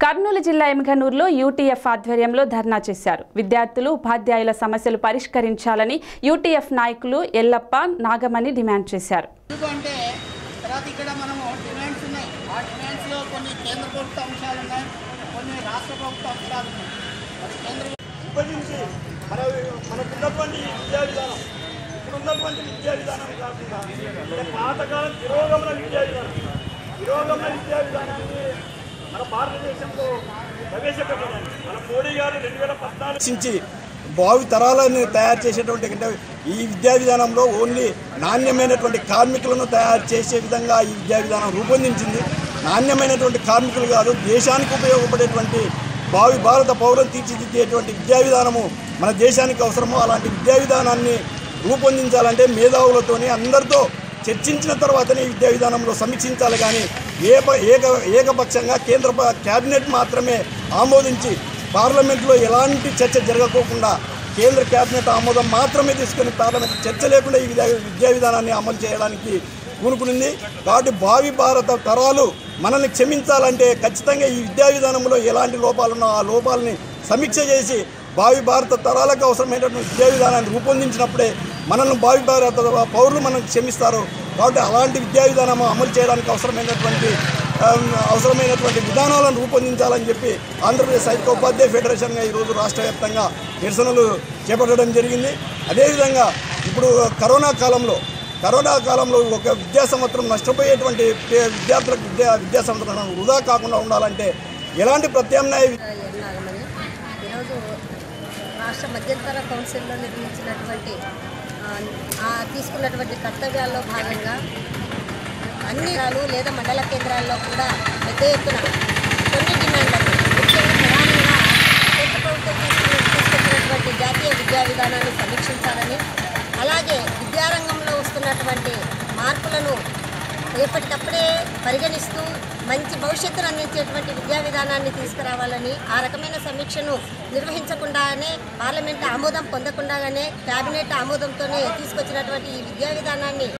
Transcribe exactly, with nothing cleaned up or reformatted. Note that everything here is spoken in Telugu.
కర్నూలు జిల్లా ఎమ్గనూరులో యూటీఎఫ్ ఆధ్వర్యంలో ధర్నా చేశారు. విద్యార్థులు ఉపాధ్యాయుల సమస్యలు పరిష్కరించాలని యూటీఎఫ్ నాయకులు ఎల్లప్ప నాగమణి డిమాండ్ చేశారు. ఇక్కడ మనము డిమాండ్స్ ఉన్నాయి. ఆ డిమాండ్స్లో కొన్ని కేంద్ర ప్రభుత్వ అంశాలు ఉన్నాయి, కొన్ని రాష్ట్ర ప్రభుత్వ అంశాలు ఉన్నాయి. మరి కేంద్ర విభజించి మన మనకున్నటువంటి విద్యా విధానం ఇప్పుడున్నటువంటి విద్యా విధానం కాకుండా పాతకాలం తిరోగమన విద్యా విధానం తిరోగమన విద్యా విధానాన్ని మన భారతదేశంలో ప్రవేశపెట్టడానికి మన మోడీ గారు రెండు వేల పద్నాలుగు భావి తరాలను తయారు చేసేటువంటి అంటే ఈ విద్యా విధానంలో ఓన్లీ నాణ్యమైనటువంటి కార్మికులను తయారు చేసే విధంగా ఈ విద్యా విధానం రూపొందించింది. నాణ్యమైనటువంటి కార్మికులు కాదు, దేశానికి ఉపయోగపడేటువంటి భావి భారత పౌరులను తీర్చిదిద్దేటువంటి విద్యా విధానము మన దేశానికి అవసరమో అలాంటి విద్యా విధానాన్ని రూపొందించాలంటే మేధావులతోని అందరితో చర్చించిన తర్వాతనే ఈ విద్యా విధానంలో సమీక్షించాలి. కానీ ఏక ఏక ఏకపక్షంగా కేంద్ర క్యాబినెట్ మాత్రమే ఆమోదించి పార్లమెంట్లో ఎలాంటి చర్చ జరగకోకుండా కేంద్ర క్యాబినెట్ ఆమోదం మాత్రమే తీసుకొని పార్లమెంట్ చర్చ లేకుండా ఈ విద్యా విద్యా విధానాన్ని అమలు చేయడానికి కూనుకునింది. కాబట్టి భావి భారత తరాలు మనల్ని క్షమించాలంటే ఖచ్చితంగా ఈ విద్యా విధానంలో ఎలాంటి లోపాలున్నా ఆ లోపాలని సమీక్ష చేసి భావి భారత తరాలకు అవసరమైనటువంటి విద్యా విధానాన్ని రూపొందించినప్పుడే మనల్ని భావి భారత పౌరులు మనం క్షమిస్తారు. కాబట్టి అలాంటి విద్యా విధానం అమలు చేయడానికి అవసరమైనటువంటి అవసరమైనటువంటి విధానాలను రూపొందించాలని చెప్పి ఆంధ్రప్రదేశ్ సాహిత్య ఉపాధ్యాయ ఫెడరేషన్గా ఈరోజు రాష్ట్ర వ్యాప్తంగా నిరసనలు చేపట్టడం జరిగింది. అదేవిధంగా ఇప్పుడు కరోనా కాలంలో కరోనా కాలంలో ఒక విద్యా సంవత్సరం నష్టపోయేటువంటి విద్యార్థులకు విద్యా విద్యా సంవత్సరం వృధా కాకుండా ఉండాలంటే ఎలాంటి ప్రత్యామ్నాయ ఈరోజు రాష్ట్ర మధ్యంతర కౌన్సిల్లో నిర్మించినటువంటి తీసుకున్నటువంటి కర్తవ్యాల్లో భాగంగా అన్ని రాలు లేదా మండల కేంద్రాల్లో కూడా పెద్ద ఎత్తున కొన్ని డిమాండ్లను ముఖ్యంగా ప్రధానంగా కేంద్ర ప్రభుత్వం తీసుకొచ్చినటువంటి జాతీయ విద్యా విధానాన్ని సమీక్షించాలని, అలాగే విద్యారంగంలో వస్తున్నటువంటి మార్పులను ఎప్పటికప్పుడే పరిగణిస్తూ మంచి భవిష్యత్తును అందించేటువంటి విద్యా విధానాన్ని తీసుకురావాలని, ఆ రకమైన సమీక్షను నిర్వహించకుండానే పార్లమెంట్ ఆమోదం పొందకుండానే కేబినెట్ ఆమోదంతోనే తీసుకొచ్చినటువంటి ఈ విద్యా విధానాన్ని